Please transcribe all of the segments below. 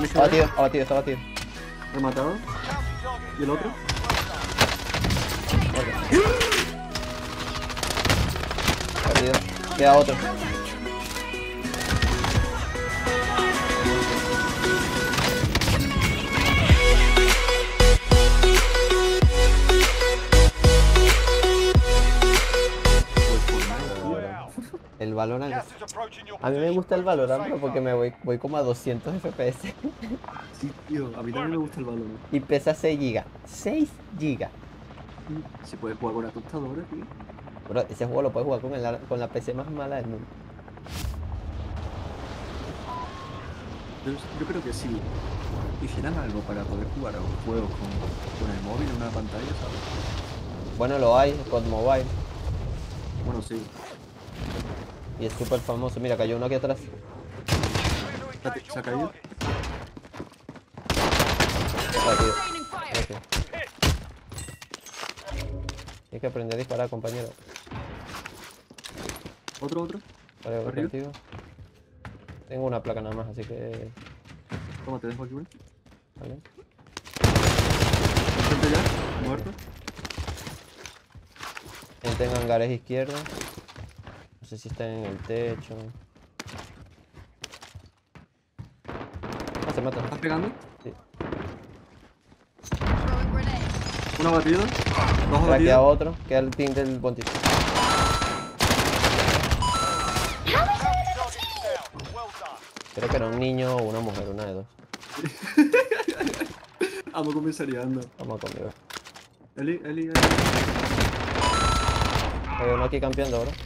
Abatido, abatido, está abatido. Rematado. ¿Y el otro? Perdido. Queda otro. El Valorant. A mí me gusta el Valorant, pero porque voy como a 200 FPS. Sí, tío, a mí también me gusta el balón. Y pesa 6 GB. 6 GB. Si puedes jugar con la tostadora, tío. Bro, ese juego lo puedes jugar con la PC más mala del mundo. Yo creo que si hicieran algo para poder jugar a un juego con el móvil en una pantalla, ¿sabes? Bueno, lo hay, COD Mobile. Bueno, sí. Y es súper famoso. Mira, cayó uno aquí atrás. ¿Se ha caído? Rápido. Ok. Tienes que aprender a disparar, compañero. Otro. Vale, voy ¿Arriba? contigo. Tengo una placa nada más, así que... Toma, te dejo aquí una. Vale. Frente ya, muerto. Gente en hangares izquierdos. No sé si están en el techo. Ah, se mata. ¿Estás pegando? Sí. Uno abatido. Dos Ahora queda abatidos. otro. Queda el team del Bounty. Creo que era un niño o una mujer, una de dos. Amo comisariando. Vamos conmigo. Eli. Hay uno aquí campeando ahora.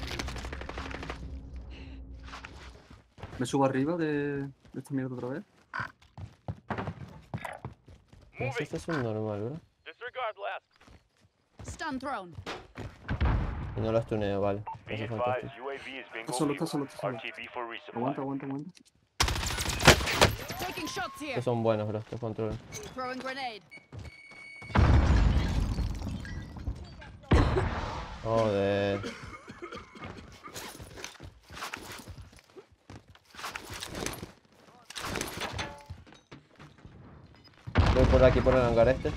Me subo arriba de esta mierda otra vez. No sé si este es un normal, bro. Stun thrown. Y no lo stuneo, vale. Eso es fantástico. Está solo. Aguanta. Taking shots here. Estos son buenos, bro. Estos controles. Throwing grenade. Joder. Voy por aquí, por el hangar este.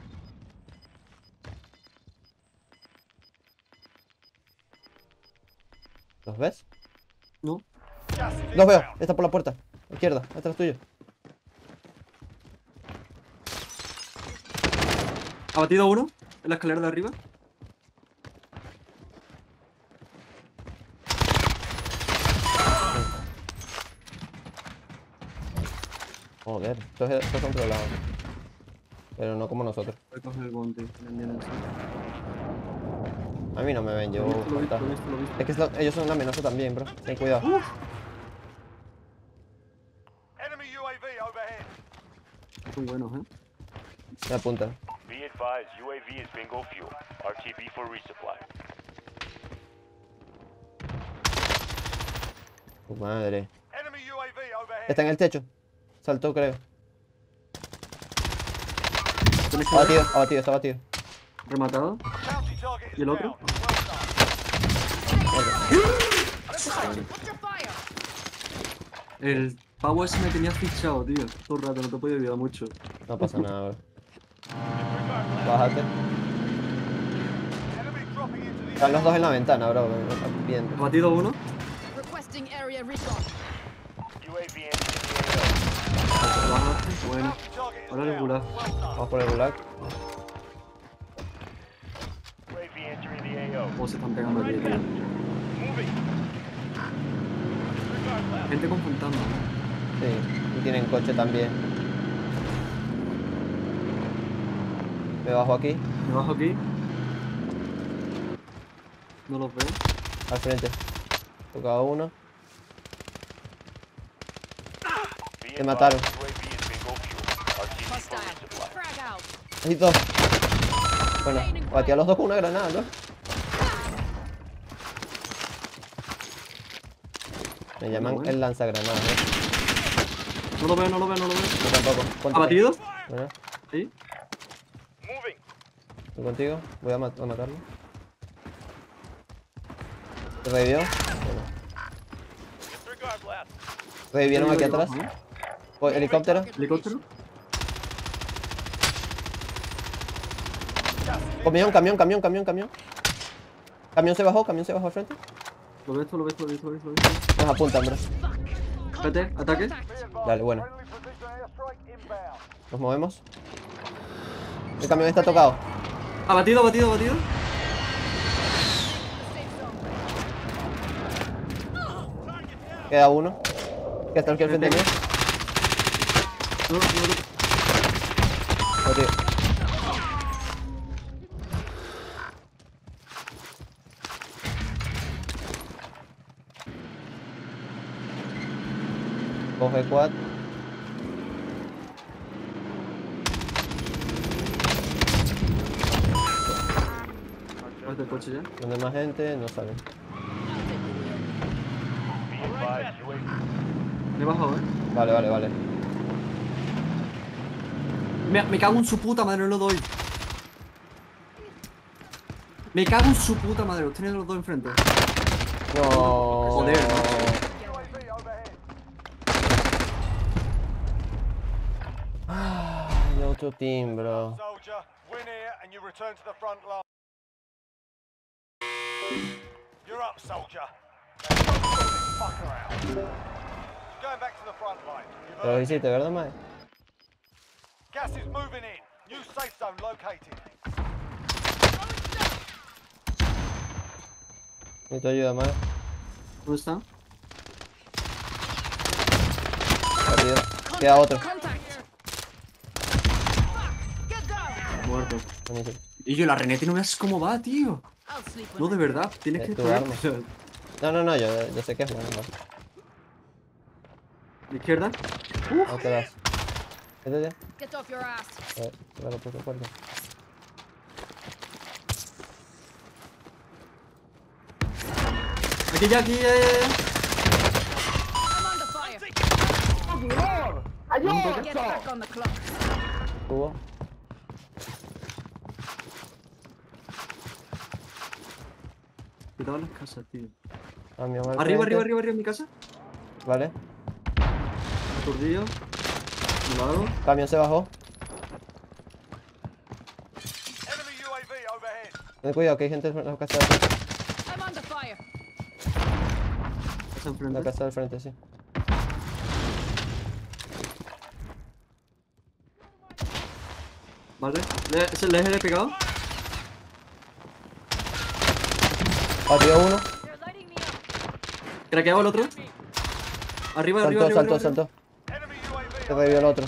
¿Los ves? No. Los veo. Está por la puerta. Izquierda. Atrás tuyo. Abatido uno. En la escalera de arriba. Joder. Estos son controlados. Pero no como nosotros. Voy a coger el bounty. A mí no me ven, yo... Lo he visto. Es que ellos son una amenaza también, bro. Ten cuidado. Son buenos, Me apuntan. Be advised, UAV is bingo fuel. RTB for resupply. Tu madre. Está en el techo. Saltó, creo. Abatido, está abatido. Rematado. ¿Y el otro? Ultra fire. El pavo ese me tenía fichado, tío. Todo el rato, no te podía ayudar mucho. No pasa nada, bro. Bájate. Están los dos en la ventana, bro. Me están viendo. Abatido uno. Requesting area recon. UAV entering Bajaste. Bueno. Ahora el gulag. Vamos por el gulag. the AO. UAV entering the AO. ¿Cómo se están pegando aquí, tío? Gente confrontando. Sí. Y tienen coche también. Me bajo aquí. Me bajo aquí. No los veo. Al frente. Tocaba uno. Be Te mataron. advised, UAV is bingo fuel. RTB for Hostile. resupply. Frag out. Hay dos. Bueno, batí a los dos con una granada, ¿no? Me llaman Bueno. el lanzagranadas, ¿eh? No lo veo. Yo tampoco. Ponte. ¿Abatido? Bueno, Sí. Moving. estoy contigo. Voy a matarlo. ¿Te revivió? Bueno. Disregard blast. Revivieron aquí Ahí atrás. abajo, ¿eh? Oh, helicóptero. ¿Helicóptero? Camión. Camión se bajó al frente. Lo ves. Nos apuntan, bro. Espérate, ataque. Dale, bueno. Nos movemos. El camión está tocado. Abatido. Safe zone. Queda uno. Que está aquí al frente mío. No. Oh, tío. Coge quad. Parte el coche ya. Donde hay más gente, no salen. Be advised, UAV. Me he bajado, Vale. Me cago en su puta madre, no lo doy. Me cago en su puta madre, los tenía los dos enfrente. No. Joder, Ay, otro team, bro. Soldier, win here and you return to the front line. You're up, soldier. Now, don't sort this fucker out. You're going back to the front line. You've Te lo earned hiciste, ¿verdad, Mae? it. Gas is moving in. New safe zone located. Necesito ayuda, Mae. ¿Dónde está? Rápido. Queda otro. Contact. Get down. Muerto. Buenísimo. Y yo, la René no veas cómo va, tío. I'll sleep when No, I de verdad, tienes Es que tu estar. arma. No, yo sé que es bueno. ¿De izquierda? No te das. Vete. get off your ass. A ver, ya lo puse fuerte. Aquí ya. I'm under fire. Get back on the clock. Tubo. Cuidado en las casas, tío. Camión al Arriba, frente. en mi casa. Vale. Aturdido. Un lado. Camión se bajó. Enemy UAV overhead. Ten cuidado que hay gente en la casa de frente. I'm under fire. Casa La enfrente. casa del frente, sí. Vale. ¿Les he pegado? Batió uno. They're lighting me up. Craqueado el otro. Arriba. Saltó. Enemy UAV Se revivió el otro.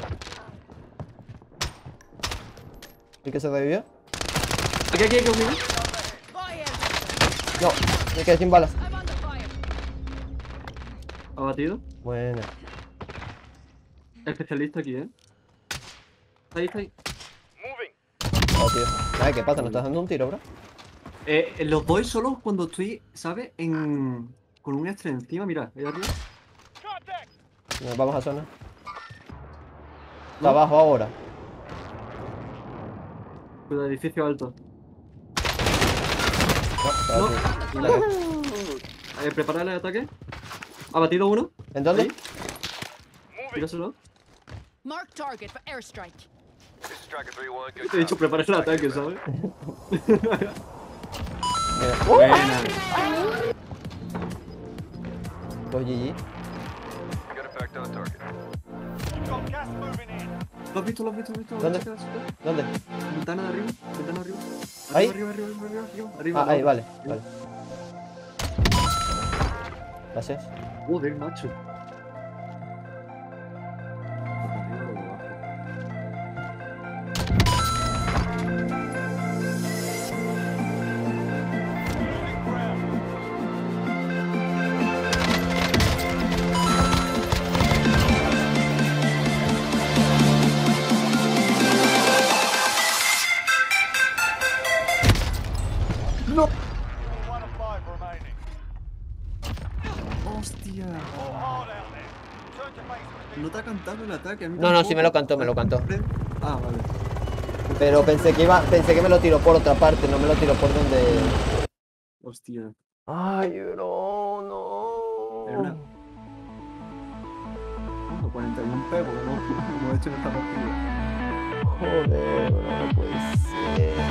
¿Y que se revivió? Aquí, conmigo. Fire. No, me quedé sin balas. I'm under fire. Abatido. Buena. Especialista aquí, Está ahí. moving. Oh, tío. Ay, ¿qué pasa? ¿No estás dando un tiro, bro? Los doy solo cuando estoy, ¿sabes? Con un extra encima, mira, ahí arriba. Contact. Nos vamos a zona. Está abajo ahora. Cuidado, edificio alto. No, No. está aquí. Prepara el ataque. Abatido uno. ¿En dónde? Ahí. Moving. Tíraselo. Mark target for airstrike. This is Striker 3-1. Good Te he dicho prepara el ataque, ¿sabes? Mira. Buena. Los GG. Got effect on target. You've got gas moving in. ¿Lo has visto? ¿Dónde? ¿Dónde? Ventana de arriba. ¿Ahí? Arriba. Ah, ahí, vale. Gracias. Joder, macho. Losing ground. No. 1 of 5 remaining. Hostia. All hard out there. Return to base. No te ha cantado el ataque. A mí No, sí tampoco. me lo cantó. Ah, vale. Pero pensé que me lo tiró por otra parte, no me lo tiró por donde. Hostia. Ay, bro, no. Era una- 41p porque no hemos hecho en esta partida. Joder, bro, no puede ser.